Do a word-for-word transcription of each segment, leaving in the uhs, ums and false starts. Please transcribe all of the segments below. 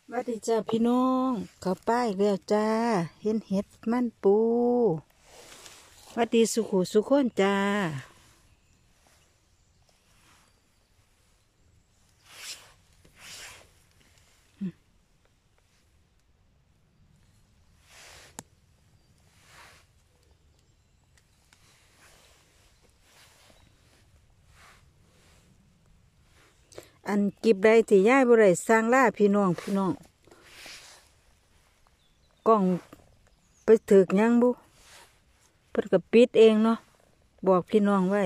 สวัสดีจ้าพี่น้องเข้าป้ายแล้วจ้าเห็นเห็ดมันปูสวัสดีสุขุสุขคนจ้าอันกิบใดที่ย่ายบ่ได้สร้างล่าพี่น้องพี่น้องกล้องไปถึกยังบุเพิ่นก็ปิดเองเนาะบอกพี่น้องไว้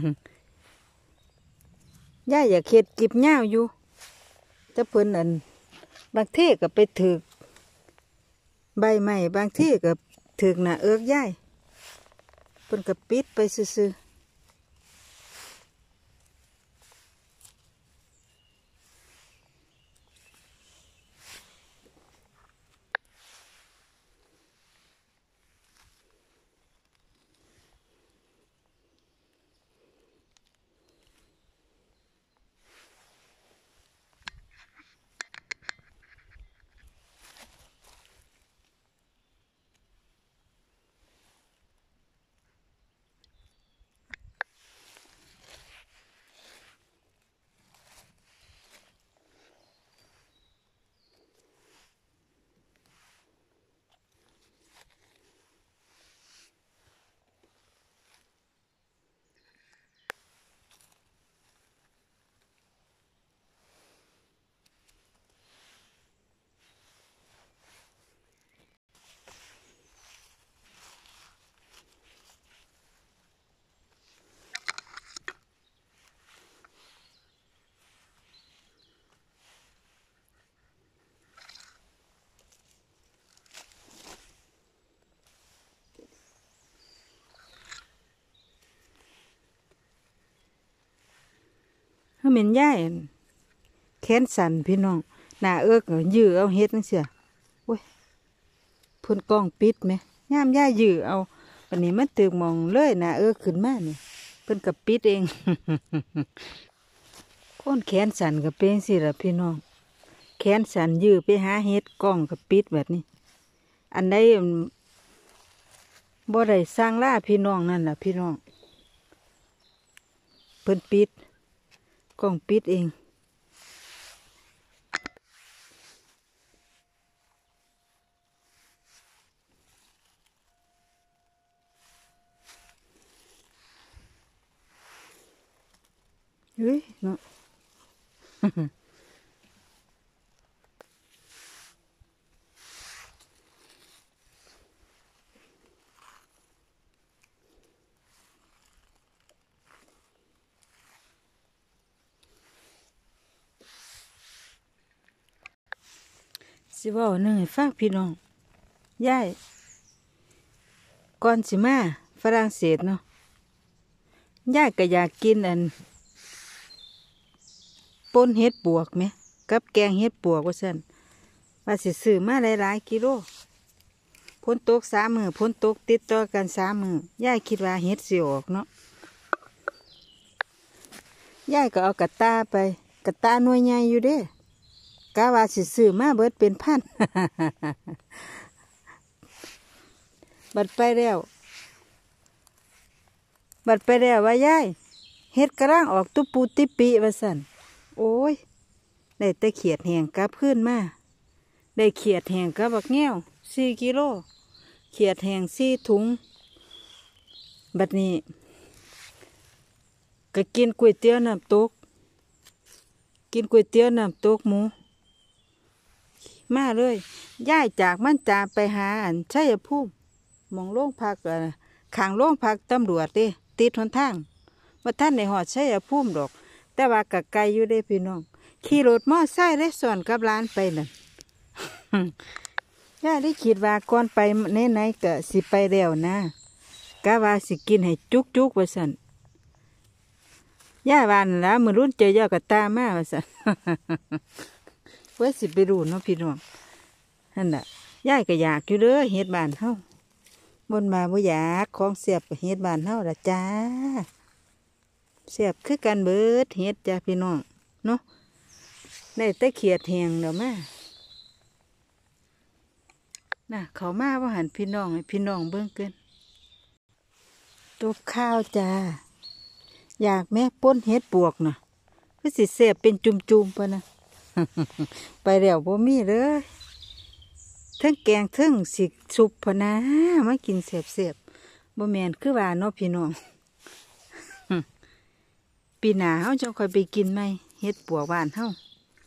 ย่ายอยากเฮ็ดกิบยาวอยู่แต่เพิ่นอันบางทีก็ไปถึกใบไม้บางทีก็ถึกหน้าเอิกย่ายเพิ่นก็ปิดไปซื่อๆเฮาแม่นย่ายอั่นแขนสั่นพี่น้องหน้าเอิกก็ยื้อเอาเฮ็ดจังซี่โอ้ยเพิ่นกล้องปิดแหมยามย่ายยื้อเอาวันนี้มันตึกหม้องเลยหน้าเอิกขึ้นมานี่เพิ่นก็ปิดเอง คนแขนสั่นก็เป็นสิล่ะพี่น้องแขนสั่นยื้อไปหาเฮ็ดกล้องก็ปิดแบบนี้อันใดบ่ได้สร้างล่าพี่น้องนั่นล่ะพี่น้องเพิ่นปิดกล้องปิดเองเฮ้ยเนาะ สิเว้าหนึ่งให้ฟังพี่น้องยายก่อนสิมาฝรั่งเศสเนาะยายก็อยากกินอันป่นเห็ดปวกไหมกับแกงเห็ดปวกว่าซั่นว่าสิซื้อมาหลายๆกิโลพ้นตกสามมือพ้นตกติดต่อกันสามมือยายคิดว่าเห็ดสิออกเนาะยายก็เอากระตาไปกระตาหน่วยใหญ่อยู่เด้กะว่าสิซื้อมาเบิดเป็นพัน บัดไปแล้วบัดไปแล้วว่ายายเฮ็ดกระร่างออกตุปูติปีว่าซั่นโอ้ยได้แต่เขียดแหงกลับขึ้นมาได้เขียดแหงกับบักแง้วสี่กิโลเขียดแหงสี่ถุงบัดนี้ก็กินก๋วยเตี๋ยวน้ำตกกินก๋วยเตี๋ยวน้ำตกหมูมาเลยย้ายจากมันจาไปหาอันชัยภูมิมองโรงพักอ่ะข้างโรงพักตำรวจเด้ติดหนทางว่าท่านในหอดชัยภูมิดอกแต่ว่ากะไกลอยู่เด้พี่น้องขี่รถมอไซค์ได้ส่วนกับร้านไปนั่น ย่าได้คิดว่าก่อนไปไหนๆก็สิไปแล้วนะกะว่าสิกินให้จุกๆว่าซั่นย่าว่านั่นล่ะมื้อรุ่นเจอยอกระตามาว่าซั่น เว้ยสิไปดูเนาะพี่น้องนั่นน่ะยายก็อยากอยู่เด้อเฮ็ดบ้านเฮาบนมาบ่อยากของเสียบเฮ็ดบ้านเฮาล่ะจ้าเสียบคือกันเบิดเฮ็ดจ้าพี่น้องเนาะได้แต่เขียดแหงเด้อมาน่ะเขามาว่าหันพี่น้องให้พี่น้องเบิ่งเกินตุบข้าวจ้าอยากแม่ป้นเฮ็ดปวกน่ะคือสิเสียบเป็นจุ่มๆปะนะ ไปแล้วบ่มีเลยเทั้งแกงเทั้งสิสุปพะนะมากินเสียบๆบ่แม่นคือว่าเนาะพี่น้อง ปีหน้าเฮาจังค่อยไปกินไหมเฮ็ดปวกบ้านเฮา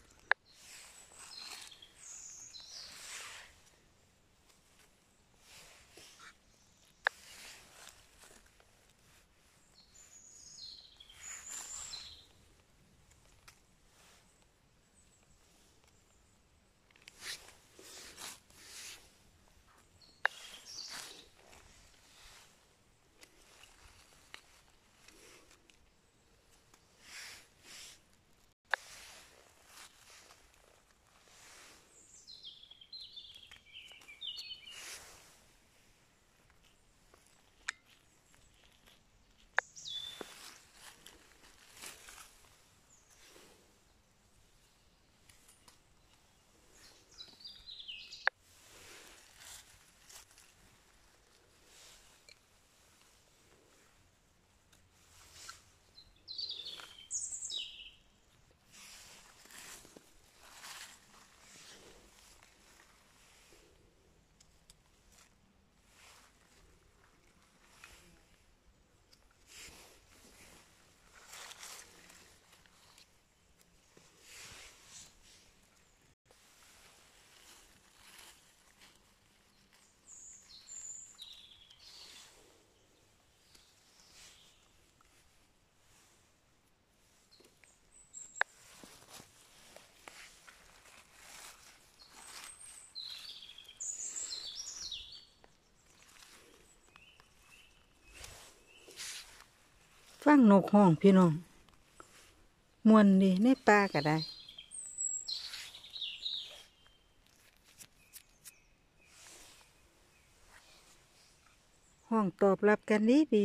ฟังนกห้องพี่น้องม่วนดีในป่าก็ได้ห้องตอบรับกันดีดี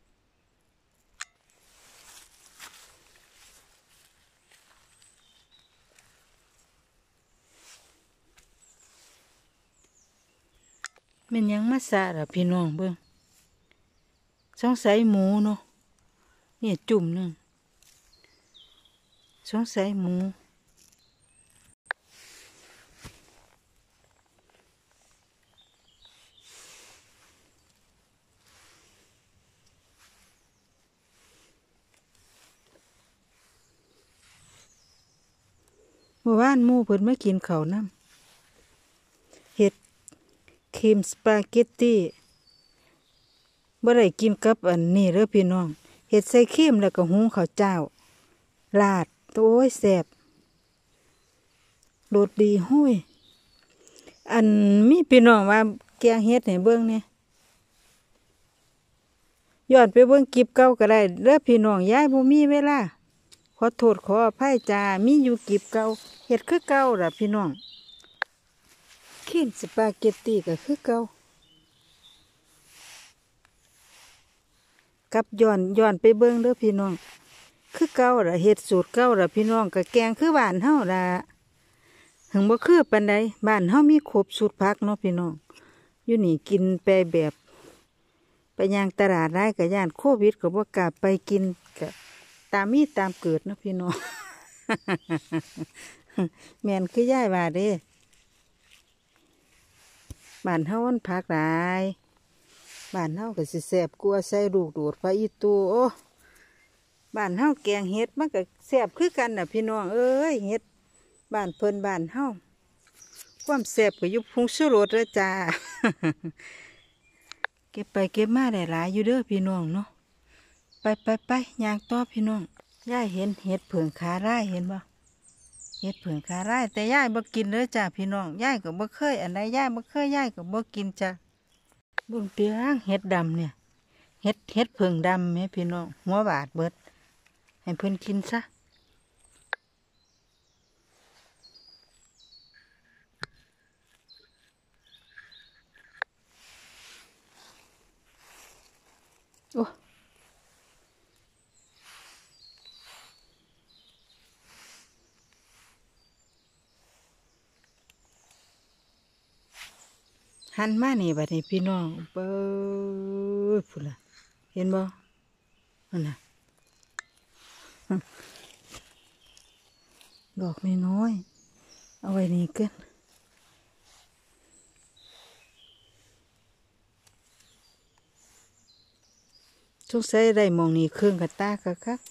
แม่นหยังมาซะล่ะพี่น้องเบิ่งสงสัยหมูเนาะนี่จุ่มหนึงสงสัยหมูเมื่อวานหมูเพิ่นมากินข้าวนำเฮ็ดครีมสปาเกตตี้บ่ได้กินกับอันนี้เด้อพี่น้องเฮ็ดใส่ครีมแล้วก็หุงข้าวเจ้าราดโอ้ยแซ่บรสดีห้วยอันมีพี่น้องว่าแกงเฮ็ดให้เบิ่งเนี่ยย้อนไปเบิ่งคลิปเก่าก็ได้เด้อพี่น้องยายบ่มีเวลาขอโทษขออภัยจ้ามีอยู่คลิปเก่าเฮ็ดคือเก่าล่ะพี่น้องครีมสปาเกตตี้ก็คือเก่ากับย้อนย้อนไปเบิ่งเด้อพี่น้องคือเก่าล่ะเฮ็ดสูตรเก่าล่ะพี่น้องก็แกงคือบ้านเฮาล่ะถึงบ่คือปานใดบ้านเฮามีครบสูตรผักเนาะพี่น้องอยู่นี่กินไปแบบไปย่างตลาดได้ก็ย่านโควิดก็บ่กล้าไปกินก็ตามมีตามเกิดเนาะพี่น้อง แม่นคือยายว่าเด้บ้านเฮามันผักหลายบ้านเฮาก็สิแซ่บกว่าใส่ลูกโดดพระอีตูโอ้บ้านเฮาแกงเห็ดมันก็แซ่บคือกันน่ะพี่น้องเอ้ยเห็ดบ้านเพิ่นบ้านเฮาความแซ่บก็อยู่พุงชูรสเด้อจ้า เก็บไปเก็บมาได้หลายอยู่เด้อพี่น้องเนาะไปไปไปย่างต่อพี่น้องยายเห็นเห็ดเผิงขาร่ายเห็นบ่เห็ดเผิงขาร่ายแต่ยายบ่กินเลยจ้าพี่น้องยายก็บ่เคยอันใดยายบ่เคยยายก็บ่กินจ้าเบิ่งเปียงเห็ดดำเนี่ยเห็ดเห็ดเผิงดำแม่พี่น้องหัวบาดเบิดให้เพิ่นกินซะโอ้หันมานี่บัดนี้พี่น้องเบ้อพุ่นล่ะเห็นบ่นั่นน่ะดอกน้อยๆเอาไว้นี่เกินสงสัยได้มองนี่เครื่องกระตากะคัก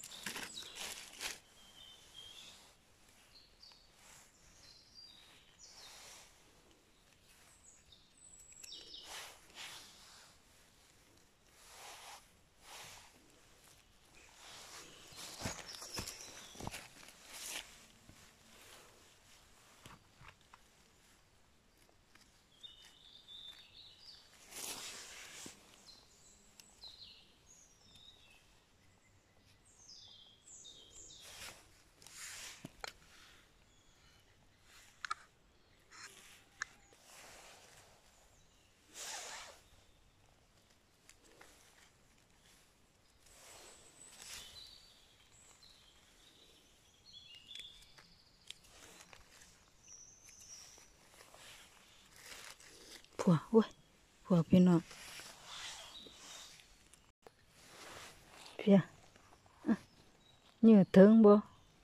ผัวโอ้ยผัวพี่น้องเพียเหนื่อยถึงบ่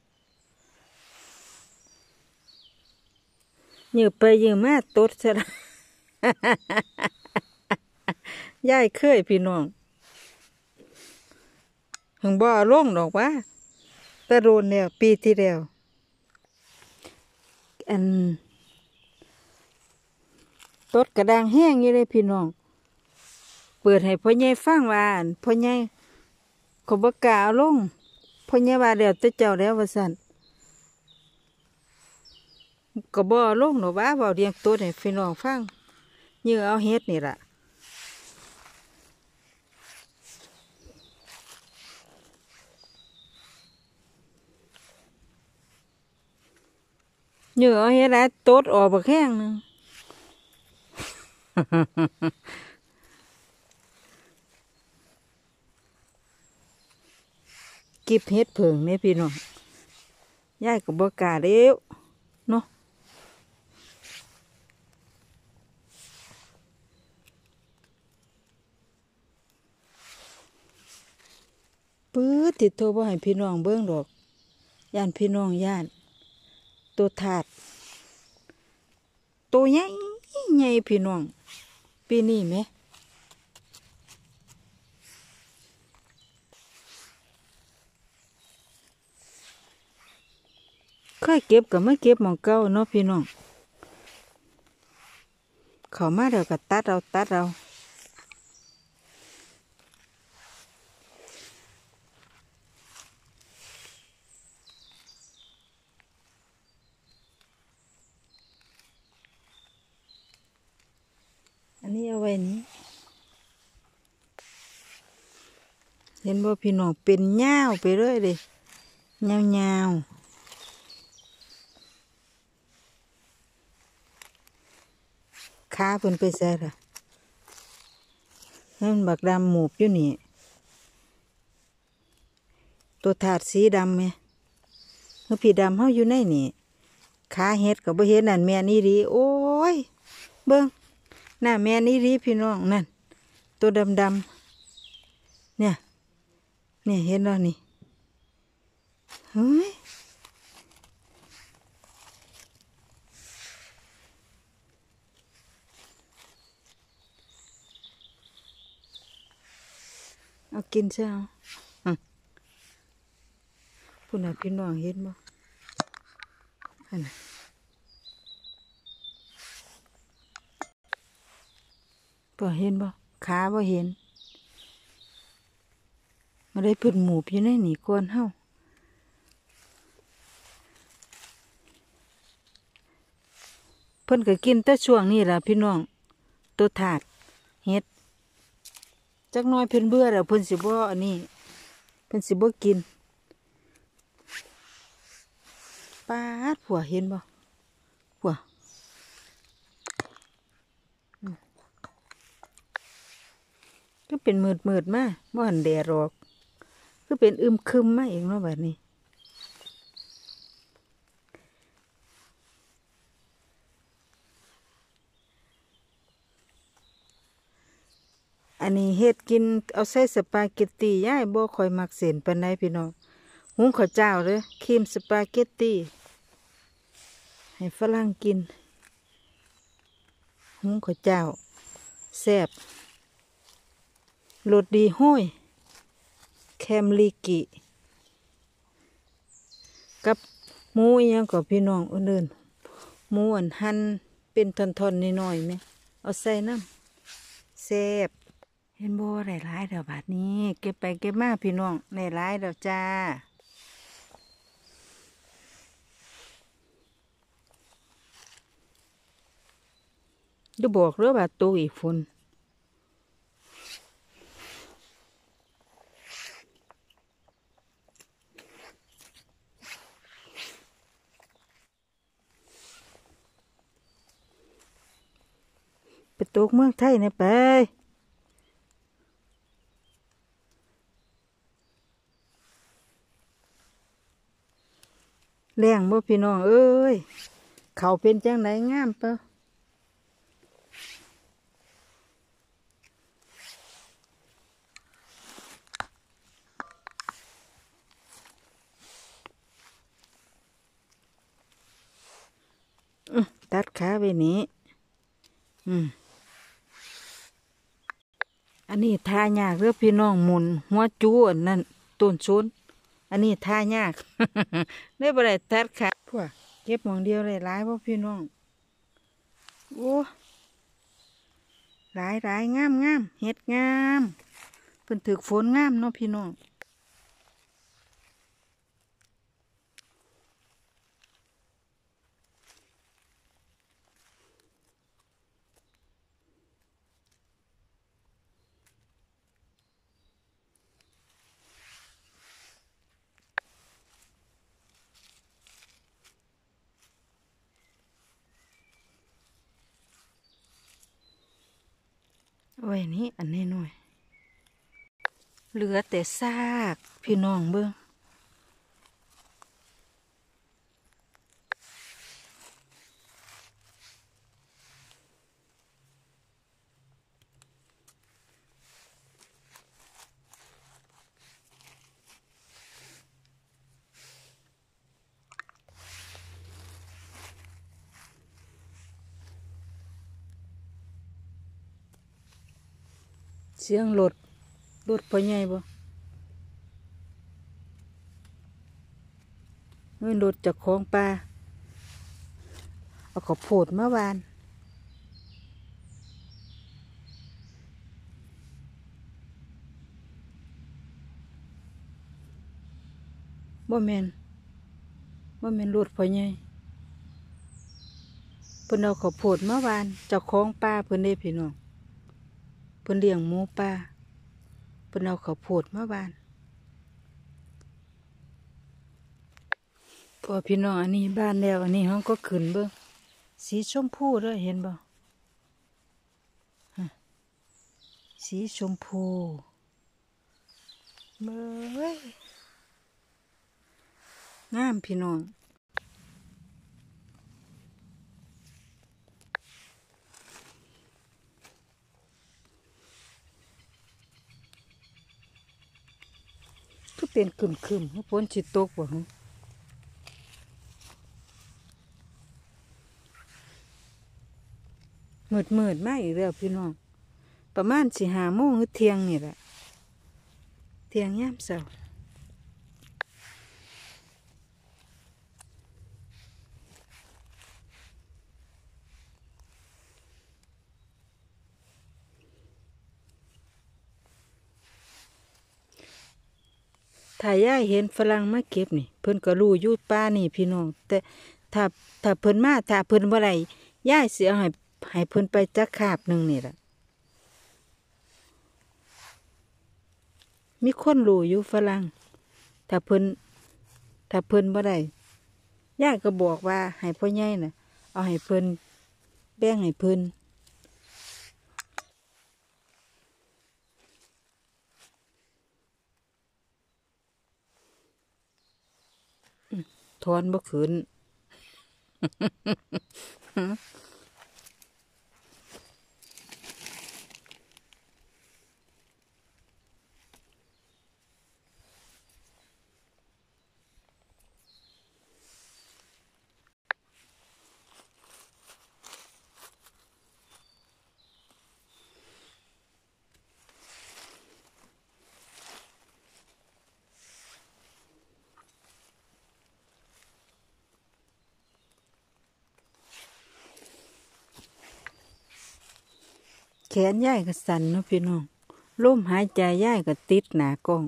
เหนื่อยไปเหนื่อยมาตดซะละยายเคยพี่น้องถึงบ่อลงดอกว่าตะโดนแล้วปีที่แล้วอันตดกระด้างแห้งอยู่เลยพี่น้องเปิดให้พ่อใหญ่ฟังว่าอั่นพ่อใหญ่เขาบ่กล้าเอาลงพ่อใหญ่ว่าแล้วแต่เจ้าแล้วว่าซั่นก็บ่เอาลงดอกว่าเว้าเรียงตดให้พี่น้องฟังเหยื่อเอาเฮ็ดนี่ล่ะเหยื่อเอาเฮ็ดแล้วตดออกบักแห้งนึงเก็บเฮ็ดเผิงเนี่ยพี่น้องยายก็บ่กล้าเด้วเนาะปื๊ดติดโทรบ่ให้พี่น้องเบิ่งดอกย่านพี่น้องย่านตัวถาดตัวใหญ่ใหญ่พี่น้องปีนี้แหมเคยเก็บก็ไม่เก็บหม้องเก่าเนาะพี่น้องเข้ามาเดี๋ยวก็ตัดเอาตัดเอาอันนี้เอาไว้นี้เห็นบ่พี่น้องเป็นเหย้าไปเลยเลยเหย้าๆขาเพิ่นไปใส่ล่ะนั่นบักดำหมูบอยู่นี่ตัวถาดสีดำไหมเฮ้ยพี่ดำเฮาอยู่ในนี่ขาเฮ็ดก็บ่เห็นนั่นแม่นี่ดีโอ้ยเบิ่งน่ะแม่นี่ดีพี่น้องนั่นตัวดำดำเนี่ยเนี่ยเห็นแล้วนี่เฮ้ยเอากินซะเอาพุ่นน่ะพี่น้องเห็นบ่อันน่ะบ่เห็นบ่ขาบ่เห็นมาได้เพิ่นหมูพี่ในนี่ก่อนเฮาเพิ่นก็กินแต่ช่วงนี้ล่ะพี่น้องตัวถาดเฮ็ดจักหน่อยเพิ่นเบื่อแล้วเพิ่นสิบ่อันนี้เพิ่นสิบ่กินปาดผัวเห็นบ่ผัวก็เป็นมืดมืดมาบ่หันแดดหรอกก็เป็นอึมครึมมาเองเนาะแบบนี้อันนี้เฮ็ดกินเอาใส่สปาเกตตีย่ายบ่ค่อยมักเส้นปานใดพี่น้องหุงข้าวเจ้าเด้อครีมสปาเกตตีให้ฝรั่งกินหุงข้าวเจ้าแซ่บรสดีห้อยแคมลิกิกับหมูอีหยังก็พี่น้องอื่นๆหมูอันหั่นเป็นท่อนๆน้อยๆแม่เอาใส่น้ำแซ่บเห็นบ่ได้หลายเด้อบาดนี้เก็บไปเก็บมาพี่น้องได้หลายเด้อจ้าดูบอกเด้อว่าตัวอีกฝนไปตกเมืองไทยนะไปแรงบ่พี่น้องเอ้ยเขาเป็นจังไหนงามเปล่าตัดขาไปนี้อืมอันนี้ทายากเด้อพี่น้องหมุนหัวจูอันนั่นต้นชนอันนี้ทายาก ได้บ่ได้ตัดขาพวกเก็บหมองเดียวเลยหลายบ่พี่น้องโอ้หลายหลายงามงามเฮ็ดงามเพิ่นถึกฝนงามเนาะพี่น้องโอ้ยนี่อันนี้หน่อยเหลือแต่ซากพี่น้องเบิ่งเสียงรถรถพ่อใหญ่บ่เงินรถจากของปลาเอาข้าวโพดมาหวานบ่แม่นบ่แม่นรถพ่อใหญ่เพิ่นเอาข้าวโพดมาหวานเจ้าของปลาเพิ่นเด้พี่น้องเพิ่นเลี้ยงหมูปลาเพิ่นเอาข้าวโพดมาหวานพอพี่น้องอันนี้บ้านแล้วอันนี้ห้องก็ขึ้นเบิ่งสีชมพูเด้อเห็นบ่สีชมพูเบ้ยงามพี่น้องก็เป็นกึ่มคึมฝนสิตกบ่ฮะมืดมืดมาอีกแล้วพี่น้องประมาณสิห้าโมงหรือเที่ยงนี่แหละเที่ยงยามเช้าถ้ายายเห็นฝรั่งมาเก็บนี่เพิ่นก็รู้อยู่ป่านี่พี่น้องแต่ถ้าถ้าเพิ่นมาถ้าเพิ่นบ่ได้ยายสิเอาให้ให้เพิ่นไปจักคาบหนึงนี่ล่ะมีคนรู้อยู่ฝรั่งถ้าเพิ่นถ้าเพิ่นบ่ได้ยายก็บอกว่าให้พ่อใหญ่น่ะเอาให้เพิ่นแบ่งให้เพิ่นถอนบ่ขึ้นแขนย่ายก็สั่นเนาะพี่น้องลมหายใจย่ายก็ติดหนากล้อง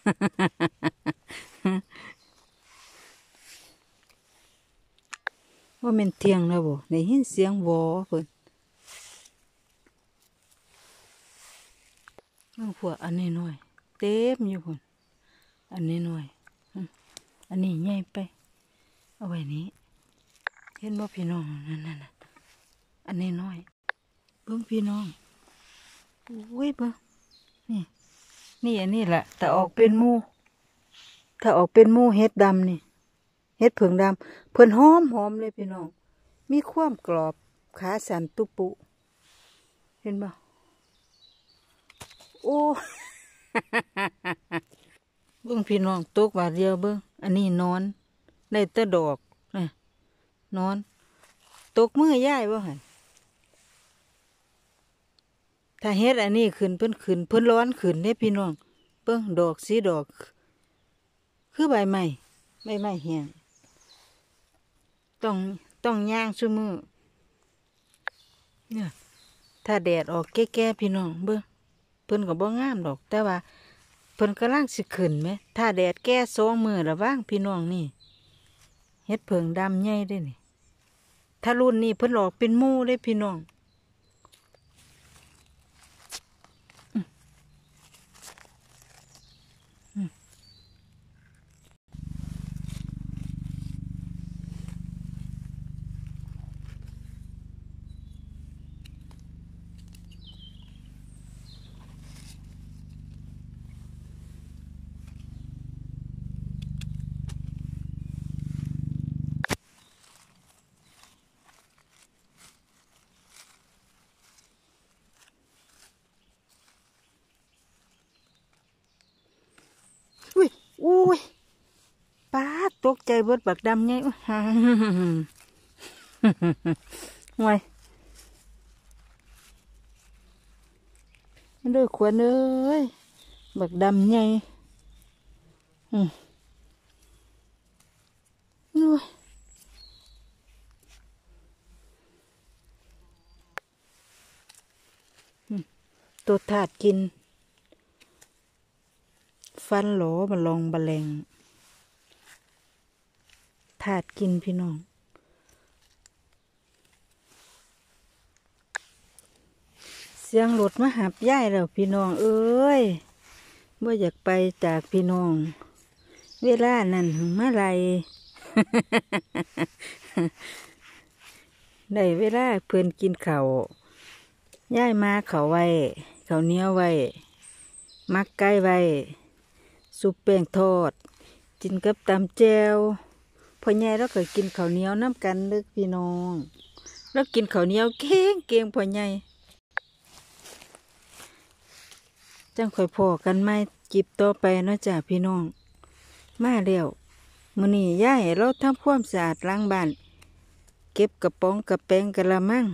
ว่ามันเที่ยงแล้วบ่ได้ยินเสียงวอเพิ่นน้องพวกอันนี้หน่อยเต็มอยู่พุ่นอันนี้หน่อยอันนี้ใหญ่ไปเอาไว้นี้เห็นบ่พี่น้องนั่นนั่นอันนี้น้อยเบิ่งพี่น้องอุ้ยเบิ่งนี่นี่อันนี้แหละแต่ออกเป็นหมู่ถ้าออกเป็นหมู่เฮ็ดดำนี่เฮ็ดเผิงดำเพิ่นหอมหอมเลยพี่น้องมีความกรอบขาสันตุปุเห็นบ่โอ้ เบิ่งพี่น้องตกบาดเดียวเบิ่งอันนี้นอนได้แต่ดอกนะนอนตกมือย่ายบ่หั่นถ้าเฮ็ดอันนี้ขึ้นเพิ่นขึ้นเพิ่นร้อนขึ้นเด้พี่น้องเบิ่งดอกสีดอกคือใบไม้ใบไม้แห้งต้องต้องย่างซุมื้อเนี่ยถ้าแดดออกแก่ๆพี่น้องเบิ่งเพิ่นก็บ่งามดอกแต่ว่าเพิ่นกำลังสิขึ้นไหมถ้าแดดแก่สองมื้อละว่างพี่น้องนี่เฮ็ดเผิงดำใหญ่เด้นี่ถ้ารุ่นนี้เพิ่นออกเป็นหมู่เด้พี่น้องอุ้ยอุ้ยป้าตกใจเบิดบักดำไงห่วย เด้อขวัญเอ้ยบักดำใหญ่อืมนู่นตัวถาดกินฟันหลอมาลองบะแลงถาดกินพี่น้องเสียงรถมาหับย่ายแล้วพี่น้องเอ้ยบ่อยากไปจากพี่น้องเวลานั้นถึงเมื่อไร ได้เวลาเพื่อนกินข้าวย่ายมาเขาไว้เขาเนี้ยไว้มักไก่ไว้ซุปแป้งทอดกินกับตำแจ่วพ่อใหญ่แล้วก็กินข้าวเหนียวน้ำกันเด้อพี่น้องแล้วกินข้าวเหนียวเก่งเก่งพ่อใหญ่จังค่อยพอกันไหมจิบต่อไปเนาะจ้ะพี่น้องมาแล้วมื้อนี้ย่ายเราทำความสะอาดล้างบ้านเก็บกระป๋องกระแปงกะละมัง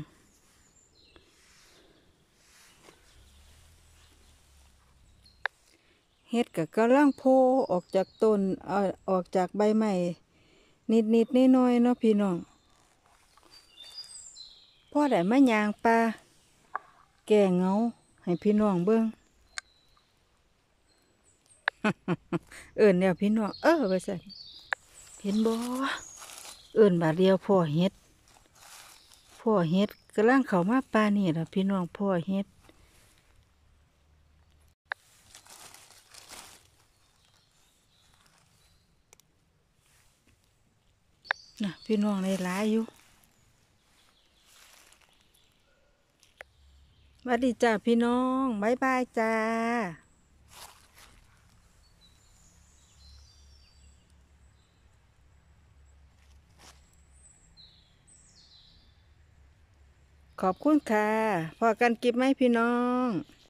เฮ็ดกับกำลังโผล่ออกจากต้นเอาออกจากใบไม้นิดนิดน้อยน้อยเนาะพี่น้องพ่อได้มายางปลาแก่เงาให้พี่น้องเบิ่ง เอิ้นแล้วพี่น้องเออว่าซั่นเห็นบ่เอิ้นบาดเดียวพ่อเฮ็ดพ่อเฮ็ดกำลังเข้ามาป่านี่ล่ะพี่น้องพ่อเฮ็ดน่ะพี่น้องได้หลายอยู่สวัสดีจ้าพี่น้องบ๊ายบายจ้าขอบคุณค่ะพอกันกิบไหมพี่น้อง